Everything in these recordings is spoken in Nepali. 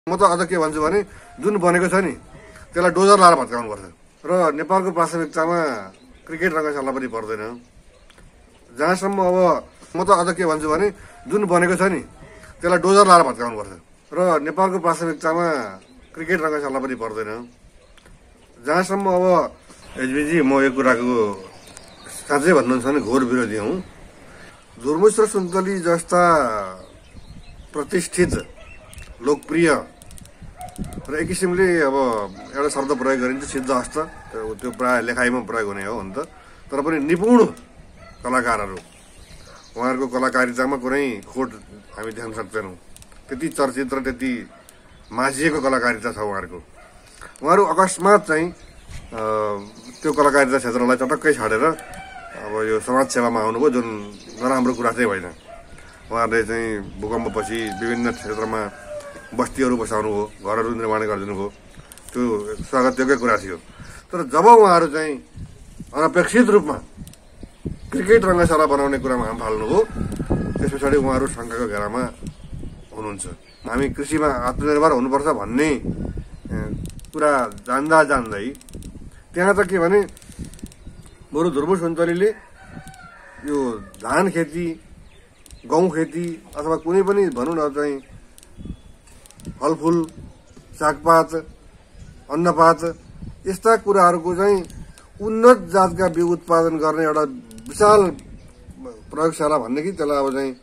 म त अझ के भन्छु भने जुन बनेको छ नि त्यसलाई डोजर लाएर भत्काउनु पर्छ र नेपालको प्राथमिकतामा क्रिकेट रङ्गशाला पनि पर्दैन। जहाँसम्म अब म त अझ के भन्छु भने जुन बनेको छ नि त्यसलाई डोजर लाएर भत्काउनु पर्छ र नेपालको प्राथमिकतामा क्रिकेट रङ्गशाला पनि पर्दैन। जहाँसम्म अब एचबीजी म यो कुराको साँच्चै भन्नुहुन्छ भने घोर विरोधी हुँ। धुर्मुस र सुन्तली जस्ता प्रतिष्ठित लोकप्रिय र एक किसिमले अब एउटा शब्द प्रयोग गरिन्छ सिद्धहस्त, त्यो प्राय लेखाइमा प्रयोग हुने हो नि त। तर पनि निपुण कलाकारहरू, उहाँहरूको कलाकारितामा कुनै खोट हामी देख्न सक्दैनौँ। त्यति चर्चित र त्यति माझिएको कलाकारिता छ उहाँहरूको। उहाँहरू अकस्मात चाहिँ त्यो कलाकारिता क्षेत्रलाई चटक्कै छाडेर अब यो समाजसेवामा आउनुभयो, जुन नराम्रो कुरा चाहिँ होइन। उहाँहरूले चाहिँ भूकम्पपछि विभिन्न क्षेत्रमा बस्तीहरू बसाउनु हो, घरहरू निर्माण गरिदिनु भयो, त्यो स्वागतयोग्य कुरा थियो। तर जब उहाँहरू चाहिँ अनपेक्षित रूपमा क्रिकेट रङ्गशाला बनाउने कुरामा हाम फाल्नुभयो, त्यस पछाडि उहाँहरू शङ्काको घेरामा हुनुहुन्छ। हामी कृषिमा आत्मनिर्भर हुनुपर्छ भन्ने कुरा जान्दा जान्दै त्यहाँ त के भने बरु धुर्मुस सुन्तलीले यो धान खेती, गहुँ खेती अथवा कुनै पनि भनौँ न चाहिँ फलफुल, सागपात, अन्नपात यस्ता कुराहरूको चाहिँ उन्नत जातका बिउ उत्पादन गर्ने एउटा विशाल प्रयोगशाला भन्ने कि त्यसलाई अब चाहिँ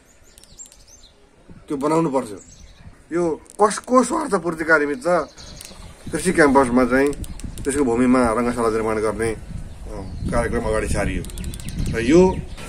त्यो बनाउनु पर्छ। यो कसको स्वार्थपूर्तिका निमित्त कृषि क्याम्पसमा चाहिँ त्यसको भूमिमा रङ्गशाला निर्माण गर्ने कार्यक्रम अगाडि सारियो र यो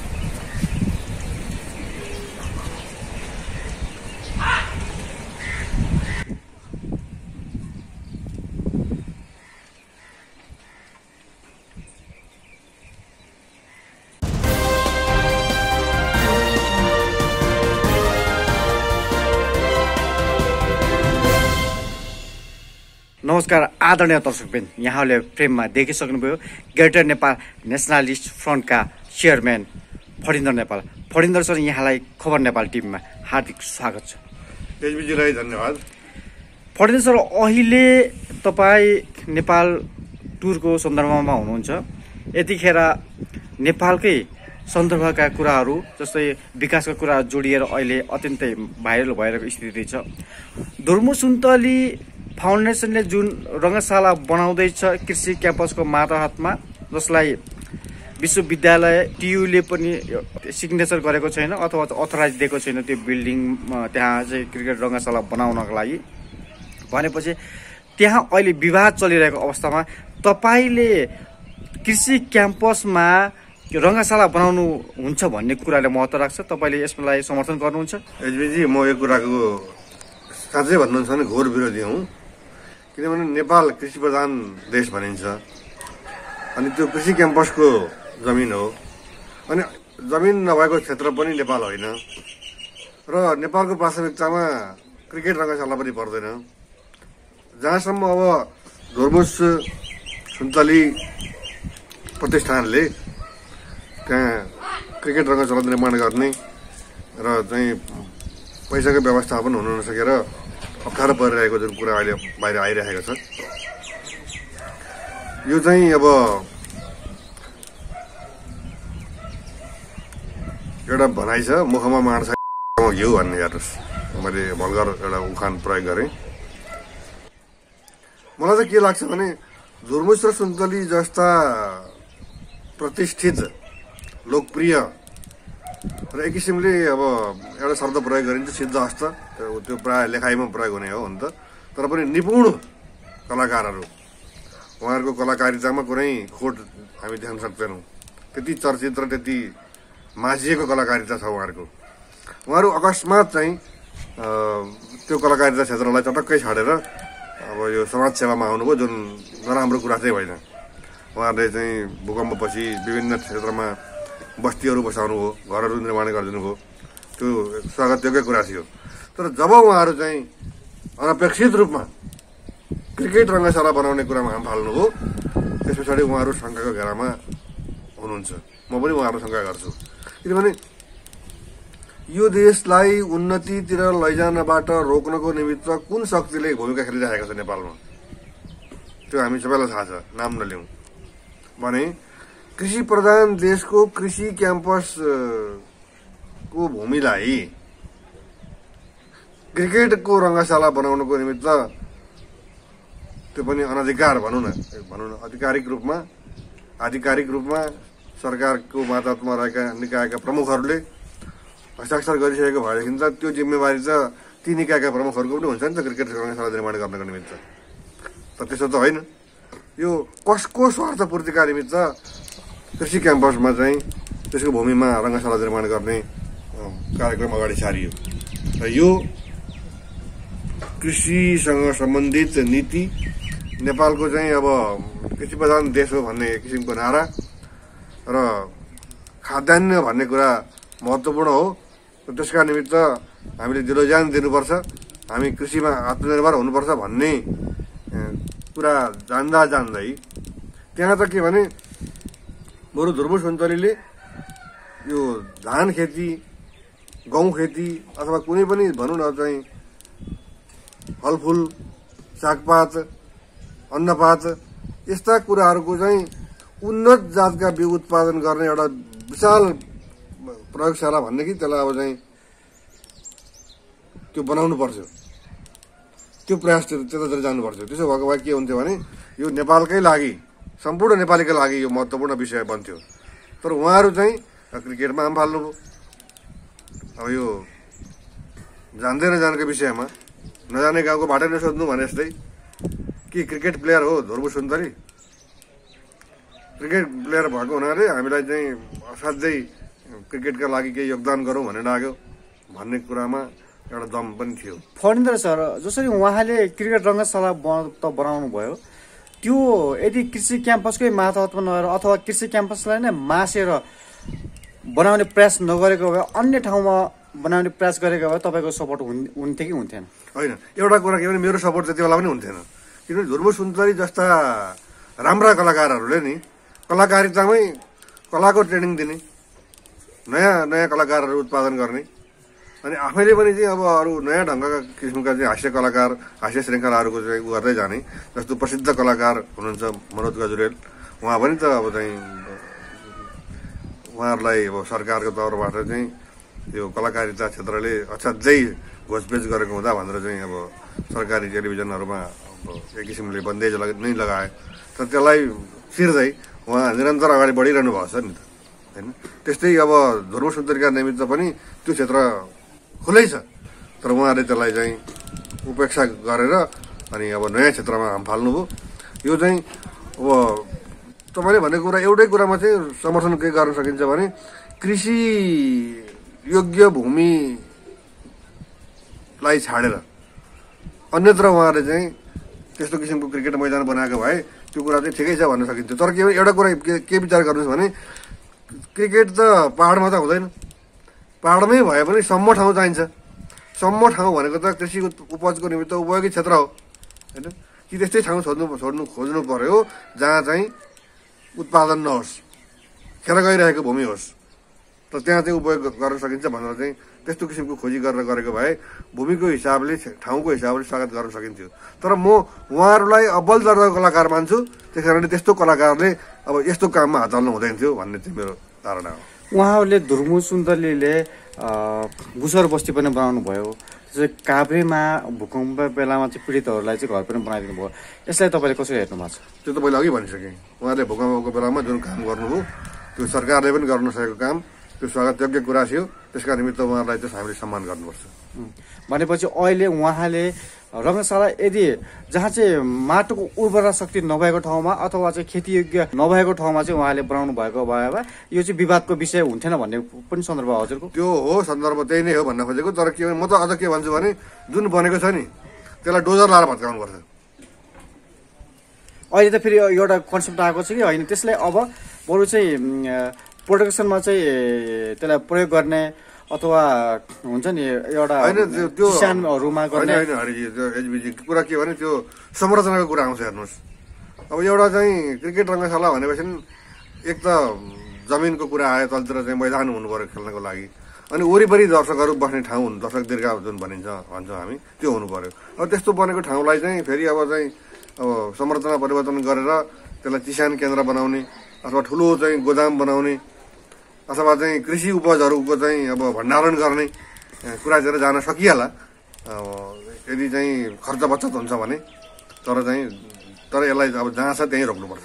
नमस्कार आदरणीय दर्शकबिन, यहाँले फ्रेममा देखिसक्नुभयो ग्रेटर नेपाल नेसनलिस्ट फ्रन्टका चेयरम्यान फणिन्द्र नेपाल। फणिन्द्र सर, यहाँलाई खबर नेपाल टिममा हार्दिक स्वागत छ। एचबीजीलाई धन्यवाद। फणिन्द्र सर, अहिले तपाईँ नेपाल टुरको सन्दर्भमा हुनुहुन्छ। यतिखेर नेपालकै सन्दर्भका कुराहरू जस्तै विकासका कुराहरू जोडिएर अहिले अत्यन्तै भाइरल भइरहेको स्थिति छ। धुर्मुस सुन्तली फाउन्डेसनले जुन रङ्गशाला बनाउँदैछ कृषि क्याम्पसको मातहतमा, जसलाई विश्वविद्यालय टियुले पनि सिग्नेचर गरेको छैन अथवा अथराइज दिएको छैन त्यो बिल्डिङ त्यहाँ चाहिँ क्रिकेट रङ्गशाला बनाउनको लागि भनेपछि त्यहाँ अहिले विवाद चलिरहेको अवस्थामा तपाईँले कृषि क्याम्पसमा रङ्गशाला बनाउनु हुन्छ भन्ने कुराले महत्त्व राख्छ। तपाईँले यसलाई समर्थन गर्नुहुन्छ? एचबीजी म यो कुराको साँच्चै भन्नुहुन्छ भने घोर विरोधी हुँ। किनभने नेपाल कृषि प्रधान देश भनिन्छ अनि त्यो कृषि क्याम्पसको जमिन हो। अनि जमिन नभएको क्षेत्र पनि नेपाल होइन र नेपालको प्राथमिकतामा क्रिकेट रङ्गशाला पनि पर्दैन। जहाँसम्म अब धुर्मुस सुन्तली प्रतिष्ठानले त्यहाँ क्रिकेट रङ्गशाला निर्माण गर्ने र चाहिँ पैसाको व्यवस्थापन हुन नसकेर अप्ठ्यारो परिरहेको जुन कुरा अहिले बाहिर आइरहेको छ, यो चाहिँ अब एउटा भनाइ छ, मुखमा मार्छ घिउ भन्ने। हेर्नुहोस्, मैले भल्गर एउटा उखान प्रयोग गरेँ। मलाई चाहिँ के लाग्छ भने धुर्मुस र सुन्तली जस्ता प्रतिष्ठित लोकप्रिय र एक किसिमले अब एउटा शब्द प्रयोग गरिन्छ सिद्धहस्त, त्यो प्राय लेखाइमा प्रयोग हुने हो नि त। तर पनि निपुण कलाकारहरू, उहाँहरूको कलाकारितामा कुनै खोट हामी देख्न सक्दैनौँ। त्यति चर्चित र त्यति माझिएको कलाकारिता छ उहाँहरूको। उहाँहरू अकस्मात चाहिँ त्यो कलाकारिता क्षेत्रलाई चटक्कै छाडेर अब यो समाजसेवामा आउनुभयो, जुन नराम्रो कुरा चाहिँ होइन। उहाँहरूले चाहिँ भूकम्पपछि विभिन्न क्षेत्रमा बस्तीहरू बसाउनु हो, घरहरू निर्माण गरिदिनु भयो, त्यो स्वागतयोग्य कुरा थियो। तर जब उहाँहरू चाहिँ अनपेक्षित रूपमा क्रिकेट रङ्गशाला बनाउने कुरामा हाम फाल्नुभयो, त्यस पछाडि उहाँहरू शङ्काको घेरामा हुनुहुन्छ। म पनि उहाँहरू शङ्का गर्छु। किनभने यो देशलाई उन्नतितिर लैजानबाट रोक्नको निमित्त कुन शक्तिले भूमिका खेलिरहेको छ नेपालमा, त्यो हामी सबैलाई थाहा छ, नाम नलिउँ भने कृषि प्रधान देशको कृषि क्याम्पसको भूमिलाई क्रिकेटको रङ्गशाला बनाउनको निमित्त, त्यो पनि अनधिकार भनौँ न, आधिकारिक रूपमा सरकारको मातहतमा रहेका निकायका प्रमुखहरूले हस्ताक्षर गरिसकेको भएदेखि त त्यो जिम्मेवारी त ती निकायका प्रमुखहरूको पनि हुन्छ नि त, क्रिकेट रङ्गशाला निर्माण गर्नको निमित्त। तर त्यसो त होइन, यो कसको स्वार्थपूर्तिका निमित्त कृषि क्याम्पसमा चाहिँ त्यसको भूमिमा रङ्गशाला निर्माण गर्ने कार्यक्रम अगाडि सारियो र यो कृषिसँग सम्बन्धित नीति नेपालको चाहिँ अब कृषि प्रधान देश हो भन्ने एक किसिमको नारा र खाद्यान्न भन्ने कुरा महत्त्वपूर्ण हो। त्यसका निमित्त हामीले दिलोज्यान दिनुपर्छ, हामी कृषिमा आत्मनिर्भर हुनुपर्छ भन्ने कुरा जान्दै त्यहाँ त के भने बरु ध्रुव सुन्तलीले यो धान खेती, गहुँ खेती अथवा कुनै पनि भनौँ न चाहिँ फलफुल, सागपात, अन्नपात यस्ता कुराहरूको चाहिँ उन्नत जातका बिउ उत्पादन गर्ने एउटा विशाल प्रयोगशाला भन्ने कि त्यसलाई अब चाहिँ त्यो बनाउनु पर्छ, त्यो प्रयास त्यतातिर जानुपर्छ। त्यसो भएको भए के हुन्थ्यो भने यो नेपालकै लागि, सम्पूर्ण नेपालीकै लागि यो महत्त्वपूर्ण विषय बन्थ्यो। तर उहाँहरू चाहिँ क्रिकेटमा आम फाल्नुभयो। अब यो जान्दै नजानेको विषयमा नजाने गाउँको बाटै नसोध्नु भने जस्तै कि क्रिकेट प्लेयर हो ध्रुव सुन्तली, क्रिकेट प्लेयर भएको हुनाले हामीलाई चाहिँ असाध्यै क्रिकेटका लागि केही योगदान गरौँ भनेर लाग्यो भन्ने कुरामा एउटा दम पनि थियो। फणिन्द्र सर, जसरी उहाँले क्रिकेट रङ्गशाला बनाउनु भयो, त्यो यदि कृषि क्याम्पसकै मातहतमा नभएर अथवा कृषि क्याम्पसलाई नै मासेर बनाउने प्रयास नगरेको भए, अन्य ठाउँमा बनाउने प्रयास गरेको भए तपाईँको सपोर्ट हुन्थ्यो कि हुन्थेन? होइन, एउटा कुरा के भने मेरो सपोर्ट त्यति बेला पनि हुन्थेन, किनभने ध्रुव सुन्तली जस्ता राम्रा कलाकारहरूले नि कलाकारितामै कलाको ट्रेनिङ दिने, नयाँ कलाकारहरू उत्पादन गर्ने, अनि आफैले पनि चाहिँ अब अरू नयाँ ढङ्गका किसिमका चाहिँ हास्य कलाकार, हास्य श्रृङ्खलाहरूको चाहिँ उ गर्दै जाने। जस्तो प्रसिद्ध कलाकार हुनुहुन्छ मनोज गजुरेल, उहाँ पनि त अब चाहिँ उहाँहरूलाई अब सरकारको तौरबाट चाहिँ यो कलाकारिता क्षेत्रले असाध्यै घोषपेच गरेको हुँदा भनेर चाहिँ अब सरकारी टेलिभिजनहरूमा एक किसिमले बन्देज नै लगाए। तर त्यसलाई सिर्दै उहाँ निरन्तर अगाडि बढिरहनु भएको छ नि त, होइन? त्यस्तै अब ध्रुव सुन्तलीका निमित्त पनि त्यो क्षेत्र खुलै छ, तर उहाँले त्यसलाई चाहिँ उपेक्षा गरेर अनि अब नयाँ क्षेत्रमा हाम फाल्नुभयो। यो चाहिँ अब तपाईँले भनेको कुरा एउटै कुरामा चाहिँ समर्थन के गर्न सकिन्छ भने कृषि योग्य भूमिलाई छाडेर अन्यत्र उहाँले चाहिँ त्यस्तो किसिमको क्रिकेट मैदान बनाएको भए त्यो कुरा चाहिँ ठिकै छ भन्न सकिन्थ्यो। तर के एउटा कुरा के विचार गर्नुहोस् भने क्रिकेट त पहाडमा त हुँदैन, पहाडमै भए पनि सम्म ठाउँ चाहिन्छ। सम्म ठाउँ भनेको त कृषि उपजको निमित्त उपयोगी क्षेत्र हो, होइन? कि त्यस्तै ठाउँ खोज्नु पर्यो जहाँ चाहिँ उत्पादन नहोस्, खेर गइरहेको भूमि होस्, तर त्यहाँ चाहिँ उपयोग गर्न सकिन्छ भनेर चाहिँ त्यस्तो किसिमको खोजी गरेर गरेको भए भूमिको हिसाबले, ठाउँको हिसाबले स्वागत गर्न सकिन्थ्यो। तर म उहाँहरूलाई अब्बल दर्जाको कलाकार मान्छु, त्यस कारणले त्यस्तो कलाकारले अब यस्तो काममा हात हाल्नु हुँदैन थियो भन्ने चाहिँ मेरो धारणा हो। उहाँहरूले ध्रुव सुन्तलीले गुसर बस्ती पनि बनाउनु भयो, काभ्रेमा भूकम्प बेलामा चाहिँ पीडितहरूलाई चाहिँ घर पनि बनाइदिनु भयो। यसलाई तपाईँले कसरी हेर्नु भएको छ? त्यो त मैले अघि भनिसकेँ, उहाँले भूकम्पको बेलामा जुन काम गर्नुभयो त्यो सरकारले पनि गर्न सकेको काम, त्यो स्वागतयोग्य कुरा थियो। त्यसका निमित्त उहाँलाई चाहिँ हामीले सम्मान गर्नुपर्छ। भनेपछि अहिले उहाँले रङ्गशाला यदि जहाँ चाहिँ माटोको उर्वरा शक्ति नभएको ठाउँमा अथवा चाहिँ खेतीयोग्य नभएको ठाउँमा चाहिँ उहाँले बनाउनु भएको भए यो चाहिँ विवादको विषय हुन्थेन भन्ने पनि सन्दर्भ हजुरको? त्यो हो, सन्दर्भ त्यही नै हो भन्न खोजेको। तर के म त अझ के भन्छु भने जुन बनेको छ नि त्यसलाई डोजर लाएर भत्काउनु पर्छ। अहिले त फेरि एउटा कन्सेप्ट आएको छ कि होइन, त्यसलाई अब बरु चाहिँ प्रोडक्सनमा चाहिँ त्यसलाई प्रयोग गर्ने अथवा हुन्छ नि एउटा किसानहरूमा गर्ने। होइन एचबिजी कुरा के भने त्यो संरचनाको कुरा आउँछ। हेर्नुहोस्, अब एउटा चाहिँ क्रिकेट रङ्गशाला भनेपछि एक त जमिनको कुरा आयो, तलतिर चाहिँ मैदान हुनु पर्यो खेल्नको लागि। अनि वरिपरि दर्शकहरू बस्ने ठाउँ हुनु, दर्शक दीर्घा जुन भन्छौँ हामी, त्यो हुनु पर्यो। अब त्यस्तो बनेको ठाउँलाई चाहिँ फेरि अब संरचना परिवर्तन गरेर त्यसलाई चिसान केन्द्र बनाउने अथवा ठुलो चाहिँ गोदाम बनाउने अथवा चाहिँ कृषि उपजहरूको चाहिँ अब भण्डारण गर्ने कुरातिर जान सकिहाल्ला यदि चाहिँ खर्च बचत हुन्छ भने। तर यसलाई अब जहाँ छ त्यहीँ रोक्नुपर्छ।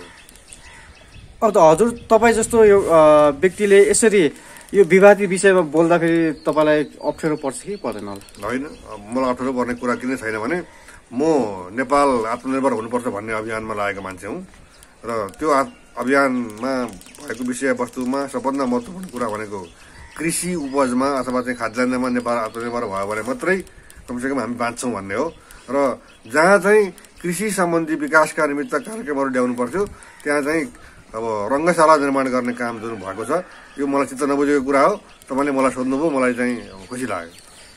अब त हजुर तपाईँ जस्तो यो व्यक्तिले यसरी यो विवादित विषयमा बोल्दाखेरि तपाईँलाई अप्ठ्यारो पर्छ कि पर्दैन? होइन, मलाई अप्ठ्यारो पर्ने कुरा किन छैन भने म नेपाल आत्मनिर्भर हुनुपर्छ भन्ने अभियानमा लागेको मान्छे हुँ र त्यो अभियानमा भएको विषयवस्तुमा सबभन्दा महत्त्वपूर्ण कुरा भनेको कृषि उपजमा अथवा चाहिँ खाद्यान्नमा नेपाल आत्मनिर्भर भयो भने मात्रै कमसेकम हामी बाँच्छौँ भन्ने हो। र जहाँ चाहिँ कृषि सम्बन्धी विकासका निमित्त कार्यक्रमहरू ल्याउनु पर्थ्यो त्यहाँ चाहिँ अब रङ्गशाला निर्माण गर्ने काम जुन भएको छ यो मलाई चित्त नबुझेको कुरा हो। तपाईँले मलाई सोध्नुभयो, मलाई चाहिँ खुसी लाग्यो।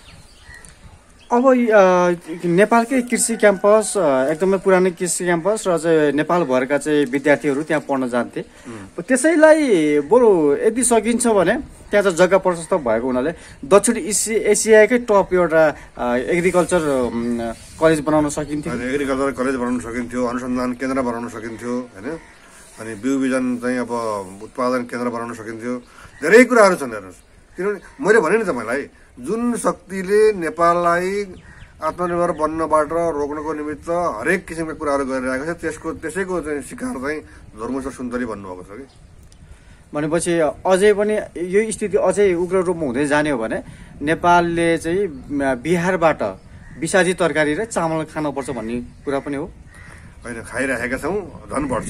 अब नेपालकै कृषि क्याम्पस एकदमै पुरानो कृषि क्याम्पस र चाहिँ नेपालभरका चाहिँ विद्यार्थीहरू त्यहाँ पढ्न जान्थे। त्यसैलाई बरु यदि सकिन्छ भने त्यहाँ चाहिँ जग्गा प्रशस्त भएको हुनाले दक्षिण एसियाकै टप एउटा एग्रिकल्चर कलेज बनाउन सकिन्थ्यो। एग्रिकल्चर कलेज बनाउन सकिन्थ्यो, अनुसन्धान केन्द्र बनाउन सकिन्थ्यो होइन, अनि बिउ बिजन चाहिँ अब उत्पादन केन्द्र बनाउन सकिन्थ्यो। धेरै कुराहरू छन् हेर्नुहोस्। किनभने मैले भने नि तपाईँलाई जुन शक्तिले नेपाललाई आत्मनिर्भर बन्नबाट रोक्नको निमित्त हरेक किसिमका कुराहरू गरिरहेको छ त्यसैको चाहिँ शिकार चाहिँ धर्मेश्वर सुन्तली भन्नुभएको छ कि। भनेपछि अझै पनि यो स्थिति अझै उग्र रूपमा हुँदै जाने हो भने नेपालले चाहिँ बिहारबाट विषादी तरकारी र चामल खानुपर्छ भन्ने कुरा पनि हो। होइन, खाइरहेका छौँ, झन् बढ्छ।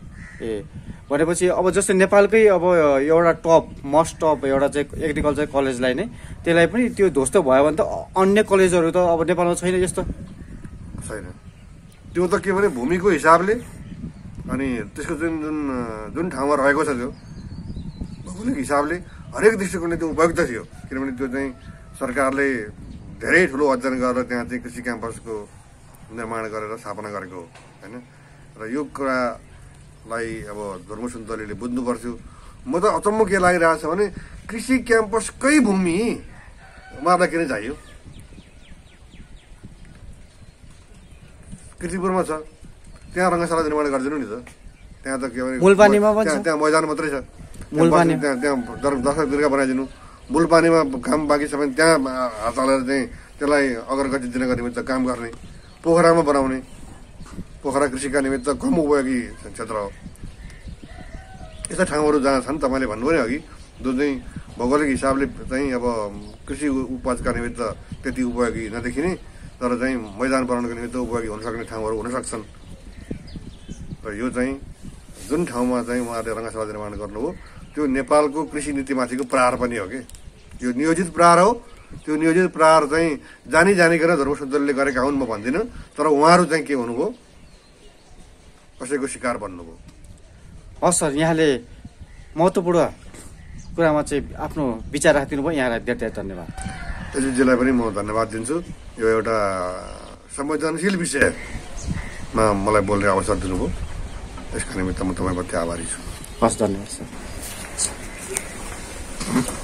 भनेपछि अब जस्तै नेपालकै अब एउटा मोस्ट टप एउटा चाहिँ एग्रिकल्चर कलेजलाई नै त्यसलाई पनि त्यो ध्वस्त भयो भने त अन्य कलेजहरू त अब नेपालमा छैन यस्तो छैन। त्यो त के भने भूमिको हिसाबले अनि त्यसको जुन ठाउँमा रहेको छ त्यो भौगोलिक हिसाबले हरेक दृष्टिकोणले त्यो उपयुक्त थियो। किनभने त्यो चाहिँ सरकारले धेरै ठुलो अध्ययन गरेर त्यहाँ चाहिँ कृषि क्याम्पसको निर्माण गरेर स्थापना गरेको हो होइन। र यो कुरालाई अब धर्म सुन्तलीले बुझ्नु पर्थ्यो। म त अचम्म के लागिरहेको छ भने कृषि क्याम्पसकै भूमि उहाँलाई किन चाहियो? कृषिपुरमा छ, त्यहाँ रङ्गशाला निर्माण गरिदिनु नि त। त्यहाँ त के भने त्यहाँ मैदान मात्रै छ, त्यहाँ दर्शक दीर्घ बनाइदिनु। मूलपानीमा काम बाँकी छ भने त्यहाँ हात हालेर चाहिँ त्यसलाई अग्रगति दिनको निमित्त काम गर्ने, पोखरामा बनाउने। पोखरा कृषिका निमित्त कम उपयोगी क्षेत्र हो। यस्ता ठाउँहरू जहाँ छन् तपाईँले भन्नुभयो नि अघि, जो चाहिँ भौगोलिक हिसाबले चाहिँ अब कृषि उपजका निमित्त त्यति उपयोगी नदेखिने तर चाहिँ मैदान बनाउनको निमित्त उपयोगी हुन सक्ने ठाउँहरू हुन सक्छन्। र यो चाहिँ जुन ठाउँमा चाहिँ उहाँहरूले रङ्गशाला निर्माण गर्नुभयो त्यो नेपालको कृषि नीतिमाथिको प्रहार पनि हो कि। यो नियोजित प्रहार हो। त्यो नियोजित प्रहार चाहिँ जानिकन धर्म सुन्तलीले गरेका हुन् म भन्दिनँ, तर उहाँहरू चाहिँ के हुनुभयो, कसैको शिकार बन्नुभयो। हस् सर, यहाँले महत्त्वपूर्ण कुरामा चाहिँ आफ्नो विचार राखिदिनु भयो, यहाँलाई धेरै धेरै धन्यवाद। एसजीलाई पनि म धन्यवाद दिन्छु। यो एउटा संवेदनशील विषयमा मलाई बोल्ने अवसर दिनुभयो, यसका निमित्त म तपाईँप्रति आभारी छु। हस्, धन्यवाद सर।